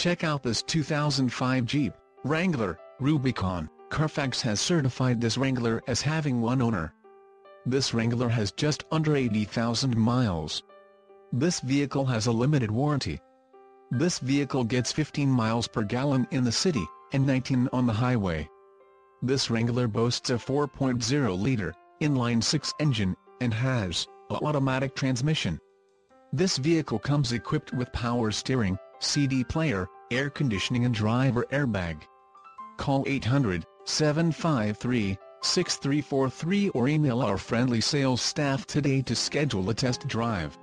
Check out this 2005 Jeep Wrangler Rubicon. Carfax has certified this Wrangler as having one owner. This Wrangler has just under 80,000 miles. This vehicle has a limited warranty. This vehicle gets 15 miles per gallon in the city, and 19 on the highway. This Wrangler boasts a 4.0-liter, inline-six engine, and has an automatic transmission. This vehicle comes equipped with power steering, CD player, air conditioning and driver airbag. Call 800-753-6343 or email our friendly sales staff today to schedule a test drive.